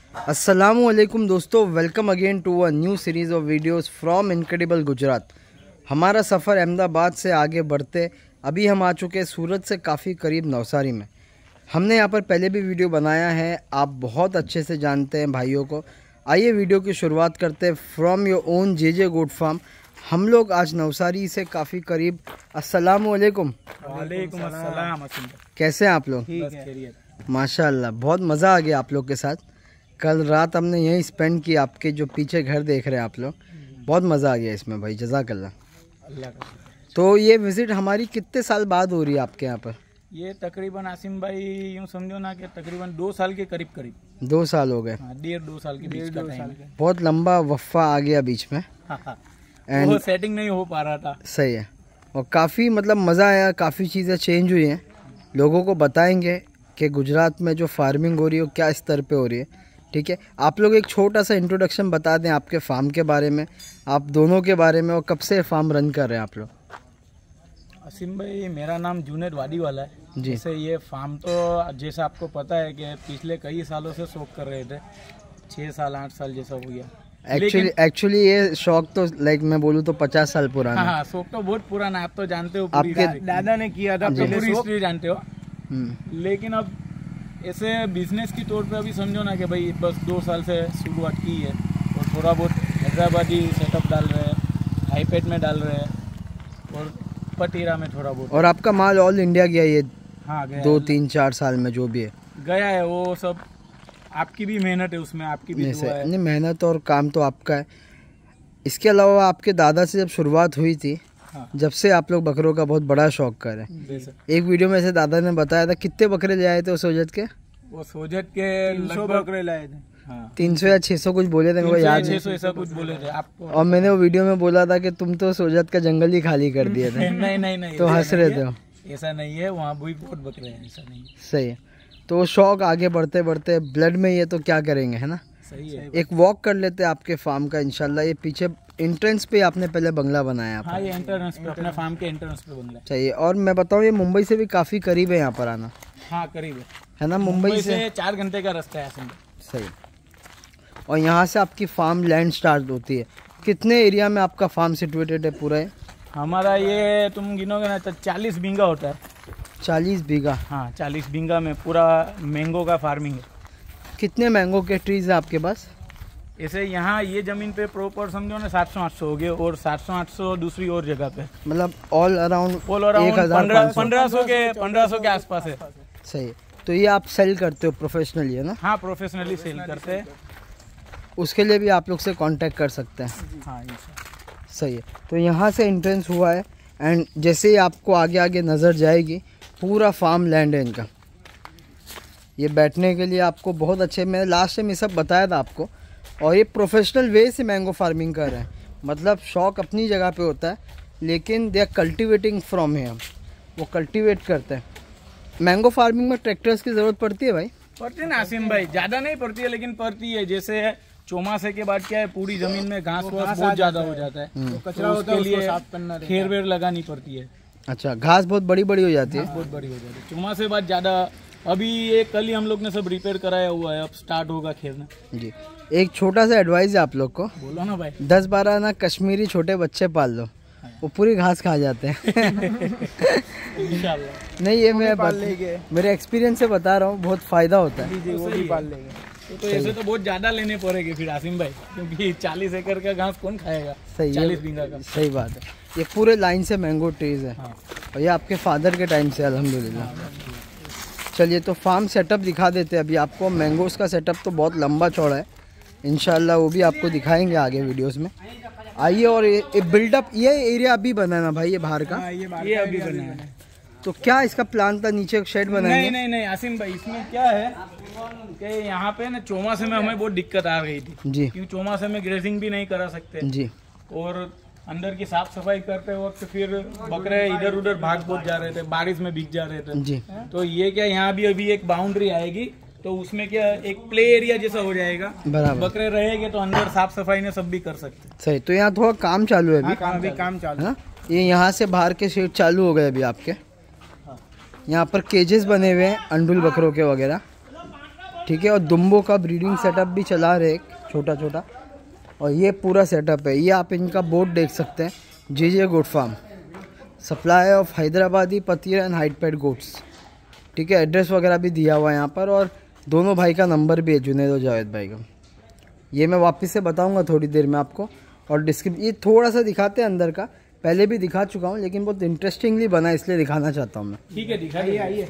अस्सलामुअलैकुम दोस्तों, welcome again to a new series of videos from incredible Gujarat. हमारा सफ़र अहमदाबाद से आगे बढ़ते अभी हम आ चुके हैं सूरत से काफ़ी करीब नवसारी में। हमने यहाँ पर पहले भी वीडियो बनाया है, आप बहुत अच्छे से जानते हैं भाइयों को। आइए वीडियो की शुरुआत करते हैं from your own J goat farm. हम लोग आज नवसारी से काफ़ी करीब। अस्सलामुअलैकुम। वालेकुम अस्सलाम। कैसे हैं आप लोग? माशाल्लाह, बहुत मज़ा आ गया आप लोग के साथ। कल रात हमने यहीं स्पेंड की, आपके जो पीछे घर देख रहे हैं आप लोग, बहुत मज़ा आ गया इसमें भाई, जज़ाकल्लाह। तो ये विज़िट हमारी कितने साल बाद हो रही है आपके यहाँ पर? ये तकरीबन आसिम भाई यूँ समझो ना कि तकरीबन 2 साल के करीब 2 साल हो गए। 1.5-2 साल के बीच का टाइम है। बहुत लंबा वफ़ा आ गया बीच में। वो सेटिंग नहीं हो पा रहा था। सही है, और काफ़ी मतलब मज़ा आया, काफ़ी चीज़ें चेंज हुई हैं। लोगों को बताएंगे कि गुजरात में जो फार्मिंग हो रही है वो क्या स्तर पे हो रही है। ठीक है, आप लोग एक छोटा सा इंट्रोडक्शन बता दें आपके फार्म के बारे में, आप दोनों के बारे में, और कब से फार्म रन कर रहे हैं आप लोग? आसिम भाई, मेरा नाम जुनेद वाडीवाला है जी। जैसे ये फार्म तो जैसा आपको पता है कि पिछले कई सालों से शौक कर रहे थे, 6 साल 8 साल जैसा हो गया। एक्चुअली ये शौक तो लाइक मैं बोलूँ तो 50 साल पुराना। हाँ, शौक तो बहुत पुराना है, आप तो जानते हो, आपके दादा ने किया था, पूरी हिस्ट्री जानते हो। लेकिन अब ऐसे बिजनेस की तौर पे अभी समझो ना कि भाई बस 2 साल से शुरुआत की है, और थोड़ा बहुत हैदराबादी सेटअप डाल रहे हैं, हाईपेट में डाल रहे हैं, और पटीरा में थोड़ा बहुत। और आपका माल ऑल इंडिया गया ये? हाँ, गया 2-3-4 साल में जो भी है गया है। वो सब आपकी भी मेहनत है उसमें, आपकी भी दुआ है। नहीं, मेहनत और काम तो आपका है। इसके अलावा आपके दादा से जब शुरुआत हुई थी, हाँ, जब से आप लोग बकरों का बहुत बड़ा शौक कर रहे हैं। एक वीडियो में से दादा ने बताया था कितने बकरे ले आए थे सोजत के? वो सोजत के 300 बकरे लाए थे। हाँ, 300 या 600 कुछ बोले थे, मेरे को याद नहीं। 600 ऐसा कुछ बोले थे आपको। और मैंने वो वीडियो में बोला था कि तुम तो सोजत का जंगल ही खाली कर दिए थे। नहीं तो हंस रहे थे। ऐसा नहीं है, वहाँ भी बहुत बकरे हैं, ऐसा नहीं। सही है, तो शौक आगे बढ़ते बढ़ते ब्लड में ये तो क्या करेंगे, है ना? सही है। एक वॉक कर लेते हैं आपके फार्म का इंशाल्लाह। ये पीछे एंट्रेंस पे आपने पहले बंगला बनाया। हाँ, ये एंट्रेंस पे, अपने फार्म के एंट्रेंस पे बंगला चाहिए। और मैं बताऊँ ये मुंबई से भी काफ़ी करीब है यहाँ पर आना। हाँ, करीब है ना? मुंबई से 4 घंटे का रास्ता है। सही। और यहाँ से आपकी फार्म लैंड स्टार्ट होती है। कितने एरिया में आपका फार्म सिचुएटेड है पूरा है? हमारा ये तुम गिनोगे ना तो 40 बीघा होता है। 40 बीघा? हाँ, 40 बीघा में पूरा मैंगो का फार्मिंग है। कितने मैंगो के ट्रीज हैं आपके पास? ऐसे यहाँ ये जमीन पे प्रॉपर समझो ना 700-800 हो गए, और 700-800 दूसरी और जगह पे, मतलब ऑल अराउंड 1500 के आसपास है। सही। तो ये आप सेल करते हो प्रोफेशनली, है ना? हाँ, प्रोफेशनली सेल करते हैं। उसके लिए भी आप लोग से कांटेक्ट कर सकते हैं। हाँ, सही है। तो यहाँ से एंट्रेंस हुआ है, एंड जैसे ही आपको आगे आगे नज़र जाएगी पूरा फार्म लैंड है इनका। ये बैठने के लिए आपको बहुत अच्छे, मैं लास्ट टाइम ये सब बताया था आपको। और ये प्रोफेशनल वे से मैंगो फार्मिंग कर रहे हैं, मतलब शौक अपनी जगह पे होता है, लेकिन they are cultivating from here. वो कल्टिवेट करते हैं। मैंगो फार्मिंग में ट्रैक्टर्स की ज़रूरत पड़ती है भाई? पड़ती है ना आसिम भाई, ज़्यादा नहीं पड़ती है लेकिन पड़ती है। जैसे चौमासे के बाद क्या है, पूरी जमीन में घास वास बहुत ज़्यादा हो जाता है, तो कचरा होता है, उसको साफ करना, खेर वेर लगानी पड़ती है। अच्छा, घास बहुत बड़ी बड़ी हो जाती है? बहुत बड़ी हो जाती है चौमासे बाद ज़्यादा। अभी ये कल ही हम लोग ने सब रिपेयर कराया हुआ है, अब स्टार्ट होगा खेरना। जी। एक छोटा सा एडवाइस है आप लोग को। बोलो ना भाई। 10-12 ना कश्मीरी छोटे बच्चे पाल लो, वो पूरी घास खा जाते हैं। इंशाल्लाह। नहीं, ये मैं मेरे एक्सपीरियंस से बता रहा हूँ, बहुत फायदा होता है। जी, वो भी पाल लेंगे। तो ऐसे तो बहुत ज्यादा लेने पड़ेंगे फिर आसिम भाई, क्योंकि 40 एकड़ का घास कौन खाएगा? सही, 40 बीघा का। सही बात है। ये पूरे लाइन से मैंगो ट्रीज है। हाँ। और ये आपके फादर के टाइम से अल्हम्दुलिल्लाह। चलिए, तो फार्म सेटअप दिखा देते हैं अभी आपको। मैंगोस का सेटअप तो बहुत लंबा चौड़ा है, इंशाल्लाह वो भी आपको दिखाएंगे आगे वीडियोस में। आइए। और ये बिल्डअप, ये एरिया अभी बना है ना भाई, ये बाहर का? ये अभी बना है। तो क्या इसका प्लान था, नीचे शेड बनाएंगे? नहीं आसिम भाई, इसमें क्या है कि यहाँ पे ना चौमासे में हमें बहुत दिक्कत आ गई थी जी, क्योंकि चौमासे में ग्रेजिंग भी नहीं करा सकते जी, और अंदर की साफ सफाई करते वक्त फिर बकरे इधर उधर भाग बहुत जा रहे थे, बारिश में भीग जा रहे थे जी। तो ये क्या, यहाँ भी अभी एक बाउंड्री आएगी तो उसमें क्या एक प्ले एरिया जैसा हो जाएगा, बराबर। बकरे रहेंगे तो अंदर साफ सफाई ने सब भी कर सकते हैं। सही। तो यहाँ थोड़ा काम चालू है अभी? अभी काम चालू है। ये यहाँ से बाहर के शेड चालू हो गए अभी आपके। यहाँ पर केजेस बने हुए हैं अंडुल बकरों के वगैरह। ठीक है। और दुम्बो का ब्रीडिंग सेटअप भी चला रहे एक छोटा छोटा, और ये पूरा सेटअप है। ये आप इनका बोर्ड देख सकते हैं, J goat farm, supply of Hyderabadi पतिया एंड हाइट पैड गोट्स, ठीक है। एड्रेस वगैरह भी दिया हुआ है यहाँ पर, और दोनों भाई का नंबर भी है, जुनैद और जावेद भाई का। ये मैं वापस से बताऊंगा थोड़ी देर में आपको। और डिस्क्रिप्शन ये थोड़ा सा दिखाते हैं अंदर का, पहले भी दिखा चुका हूँ लेकिन बहुत इंटरेस्टिंगली बना इसलिए दिखाना चाहता हूँ मैं। ठीक है, दिखाइए, आइए।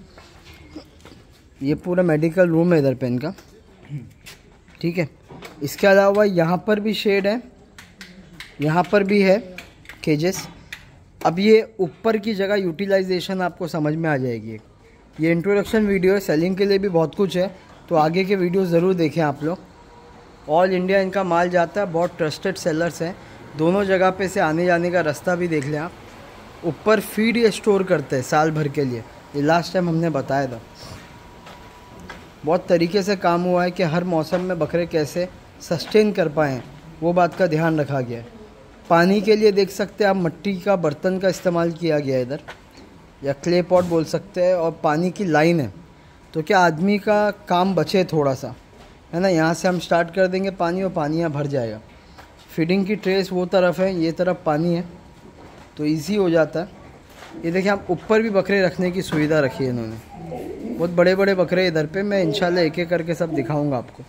ये पूरा मेडिकल रूम है इधर पे इनका, ठीक है। इसके अलावा यहाँ पर भी शेड है, यहाँ पर भी है केजेस। अब ये ऊपर की जगह यूटिलाइजेशन आपको समझ में आ जाएगी। ये इंट्रोडक्शन वीडियो है, सेलिंग के लिए भी बहुत कुछ है, तो आगे के वीडियो ज़रूर देखें आप लोग। ऑल इंडिया इनका माल जाता है, बहुत ट्रस्टेड सेलर्स हैं, दोनों जगह पे से आने जाने का रास्ता भी देख लें आप। ऊपर फीड ये स्टोर करते हैं साल भर के लिए, ये लास्ट टाइम हमने बताया था। बहुत तरीके से काम हुआ है कि हर मौसम में बकरे कैसे सस्टेन कर पाएँ, वो बात का ध्यान रखा गया है। पानी के लिए देख सकते हैं आप, मिट्टी का बर्तन का इस्तेमाल किया गया है इधर, या क्ले पॉट बोल सकते हैं। और पानी की लाइन है, तो क्या आदमी का काम बचे थोड़ा सा, है ना। यहाँ से हम स्टार्ट कर देंगे पानी, और पानी यहाँ भर जाएगा। फीडिंग की ट्रेस वो तरफ है, ये तरफ पानी है, तो इजी हो जाता है। ये देखिए आप, ऊपर भी बकरे रखने की सुविधा रखी है इन्होंने, बहुत बड़े बड़े बकरे इधर पे। मैं इंशाल्लाह एक एक करके सब दिखाऊंगा आपको।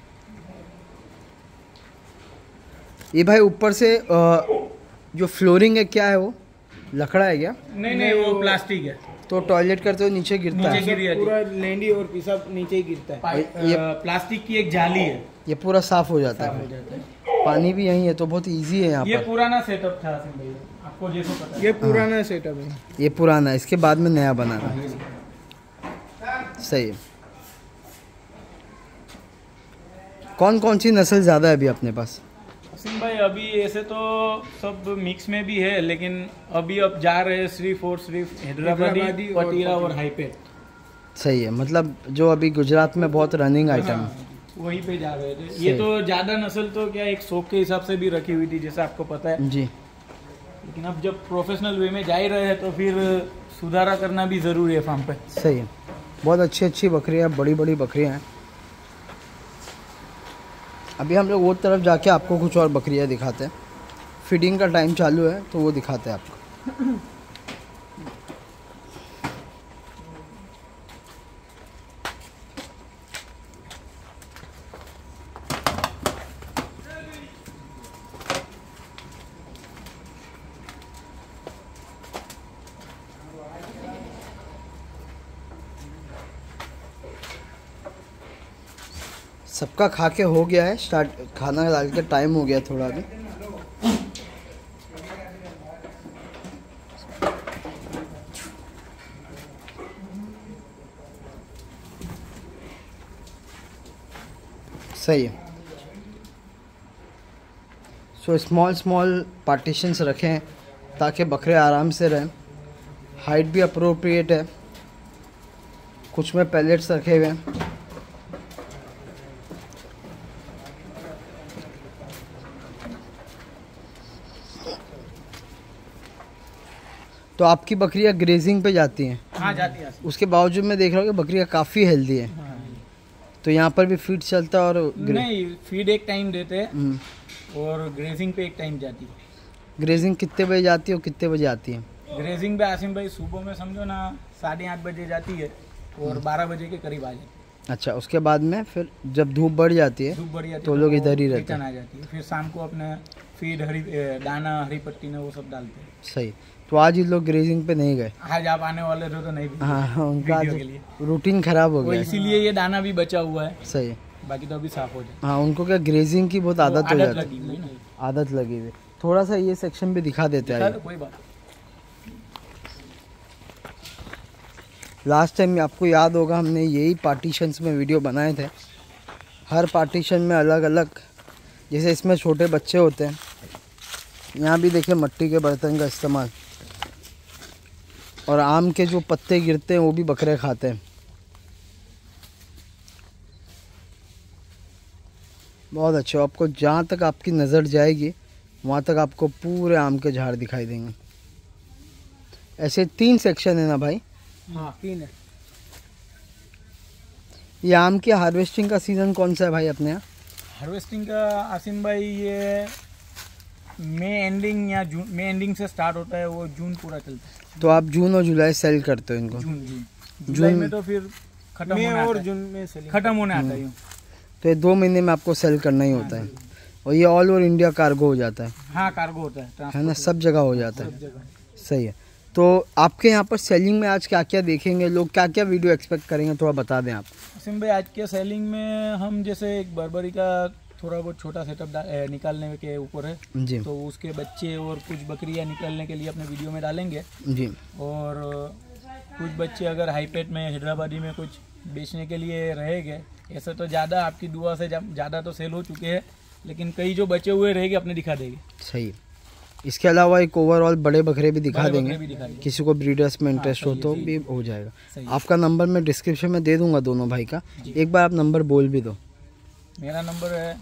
ये भाई ऊपर से जो फ्लोरिंग है क्या है, वो लकड़ा है क्या? नहीं, वो प्लास्टिक है। तो टॉयलेट करते हो नीचे गिरता है, पूरा लेंडी और पिसाब नीचे ही गिरता है। ये प्लास्टिक की एक जाली है, ये पूरा साफ हो जाता है। पानी भी यहीं है, तो बहुत इजी है यहाँ पर। ये पुराना सेटअप था भैया, आपको जैसे पता है। ये पुराना सेटअप है, ये पुराना है, इसके बाद में नया बनाना। सही है। कौन कौन सी नस्ल ज़्यादा है अभी अपने पास? असीम भाई अभी ऐसे तो सब मिक्स में भी है, लेकिन अभी अब जा रहे हैं सिर्फ हैदराबादी, पटियाला और हाईपेड। सही है, मतलब जो अभी गुजरात में बहुत रनिंग आइटम है, वहीं पे जा रहे थे। ये तो ज़्यादा नस्ल तो क्या एक शौक के हिसाब से भी रखी हुई थी, जैसा आपको पता है जी। लेकिन अब जब प्रोफेशनल वे में जा ही रहे हैं तो फिर सुधारा करना भी ज़रूरी है फार्म पे। सही है, बहुत अच्छी अच्छी बकरियाँ, बड़ी बड़ी बकरियाँ हैं। अभी हम लोग वो तरफ जाके आपको कुछ और बकरियाँ दिखाते हैं। फीडिंग का टाइम चालू है तो वो दिखाते हैं आपको। सबका खा के हो गया है स्टार्ट, खाना डाल के टाइम हो गया थोड़ा अभी। सही है। सो स्मॉल पार्टीशंस रखें ताकि बकरे आराम से रहें। हाइट भी अप्रोप्रिएट है, कुछ में पैलेट्स रखे हुए हैं। तो आपकी बकरियां ग्रेजिंग पे जाती हैं? हाँ, जाती है। उसके बावजूद मैं देख रहा हूँ कि बकरियां काफ़ी हेल्दी है। हाँ। तो यहाँ पर भी फीड चलता है? और नहीं, फीड एक टाइम देते हैं और ग्रेजिंग पे एक टाइम जाती है। ग्रेजिंग कितने बजे जाती है और कितने बजे आती है? ग्रेजिंग पे आसिम भाई सुबह में समझो ना 8:30 बजे जाती है और 12 बजे के करीब आ जाती है। अच्छा, उसके बाद में फिर जब धूप बढ़ जाती है तो लोग इधर ही रहते हैं। आ जाती है, फिर शाम को अपने फीड दाना हरी पत्ती ने वो सब डालते हैं। सही। तो आज ही लोग ग्रेजिंग पे नहीं गए? आज आप आने वाले थे तो नहीं भी। हाँ, उनका आज रूटीन खराब हो गया, इसीलिए ये दाना भी बचा हुआ है। सही। बाकी तो अभी साफ हो जाए। हाँ, उनको क्या ग्रेजिंग की बहुत आदत हो जाती है, आदत लगी हुई। थोड़ा सा ये सेक्शन भी दिखा देते हैं। कोई बात। लास्ट टाइम आपको याद होगा हमने यही पार्टीशंस में वीडियो बनाए थे। हर पार्टीशन में अलग अलग, जैसे इसमें छोटे बच्चे होते हैं, यहाँ भी देखिए मिट्टी के बर्तन का इस्तेमाल, और आम के जो पत्ते गिरते हैं वो भी बकरे खाते हैं। बहुत अच्छे। आपको जहाँ तक आपकी नज़र जाएगी वहाँ तक आपको पूरे आम के झाड़ दिखाई देंगे। ऐसे 3 सेक्शन है ना भाई? हाँ, 3 है। ये आम की हार्वेस्टिंग का सीज़न कौन सा है भाई अपने यहाँ? हार्वेस्टिंग का आसिम भाई ये मई एंडिंग से स्टार्ट होता है, वो जून पूरा चलता है। तो आप जून और जुलाई सेल करते हो इनको? जुलाई में तो फिर खत्म होने आता है। तो ये 2 महीने में आपको सेल करना ही होता है। और ये ऑल ओवर इंडिया कार्गो हो जाता है? हाँ, कार्गो होता है ना, सब जगह हो जाता है। सही है। तो आपके यहाँ पर सेलिंग में आज क्या क्या देखेंगे लोग, क्या क्या वीडियो एक्सपेक्ट करेंगे, थोड़ा बता दें आप। आसिम भाई आज के सेलिंग में हम जैसे एक बर्बरी का थोड़ा बहुत छोटा सेटअप निकालने के ऊपर है जी, तो उसके बच्चे और कुछ बकरियां निकलने के लिए अपने वीडियो में डालेंगे जी। और कुछ बच्चे अगर हाईपेट में हैदराबादी में कुछ बेचने के लिए रहेंगे, ऐसे तो ज़्यादा आपकी दुआ से ज़्यादा तो सेल हो चुके हैं, लेकिन कई जो बचे हुए रहेंगे अपने दिखा देंगे। सही। इसके अलावा एक ओवरऑल बड़े बकरे भी दिखा देंगे, किसी को ब्रीडर्स में इंटरेस्ट हो तो भी हो जाएगा। आपका नंबर मैं डिस्क्रिप्शन में दे दूंगा दोनों भाई का, एक बार आप नंबर बोल भी दो। मेरा नंबर है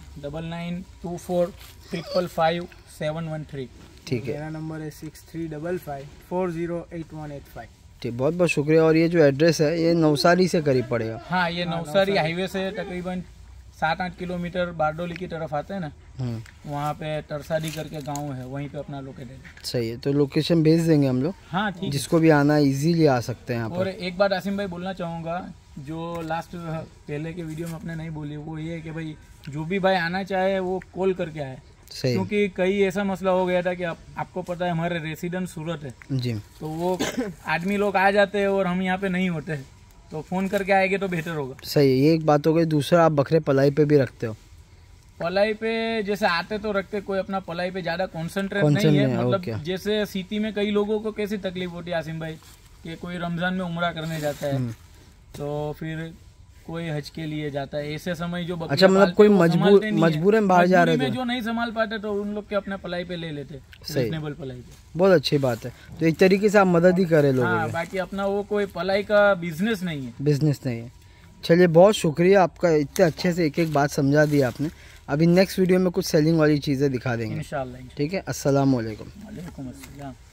9924555713। ठीक है। मेरा नंबर है 6355408185। ठीक, बहुत बहुत शुक्रिया। और ये जो एड्रेस है ये नवसारी से करीब पड़ेगा? हाँ, ये नवसारी हाईवे से तकरीबन 7-8 किलोमीटर बारडोली की तरफ आते हैं ना, वहाँ पे तरसादी करके गांव है, वहीं पे अपना लोकेटेड। सही है, तो लोकेशन भेज देंगे हम लोग। हाँ ठीक, जिसको भी आना है इजीली आ सकते हैं यहाँ पर। और एक बात आसिम भाई बोलना चाहूँगा, जो लास्ट पहले के वीडियो में अपने नहीं बोली, वो ये है कि भाई जो भी भाई आना चाहे वो कॉल करके आए। सही। क्योंकि कई ऐसा मसला हो गया था कि आपको पता है हमारे रेसिडेंट सूरत है जी, तो वो आदमी लोग आ जाते हैं और हम यहाँ पे नहीं होते, तो फोन करके आएंगे तो बेहतर होगा। सही है, ये एक बात हो गई। दूसरा, आप बकरे पलाई पे भी रखते हो? पलाई पे जैसे आते तो रखते, कोई अपना पलाई पे ज्यादा कॉन्सेंट्रेट नहीं है। मतलब जैसे सिटी में कई लोगों को कैसी तकलीफ होती है आसिम भाई, कि कोई रमजान में उम्रा करने जाता है तो फिर कोई हज के लिए जाता है, ऐसे समय जो अच्छा, मतलब कोई मजबूरन बाहर जा रहे थे जो नहीं संभाल पाते तो उन लोग के अपने पलाई पे ले लेते, रीजनेबल पलाई पे। बहुत अच्छी बात है। तो एक तरीके से आप मदद ही करे लोगों की। बाकी अपना वो कोई पलाई का बिजनेस नहीं है, चलिए, बहुत शुक्रिया आपका, इतने अच्छे से एक एक बात समझा दी आपने। अभी नेक्स्ट वीडियो में कुछ सेलिंग वाली चीज़ें दिखा देंगे इंशाल्लाह। ठीक है, अस्सलाम वालेकुम।